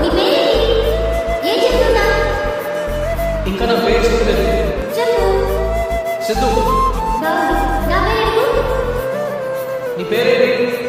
నీ పేరేంటి? ఏం చెప్తున్నావు? ఇంకా నా పేరు చెప్పలేదు. చెప్పు. సిద్ధు. బాగుంది. నా పేరు? నీ పేరేంటి?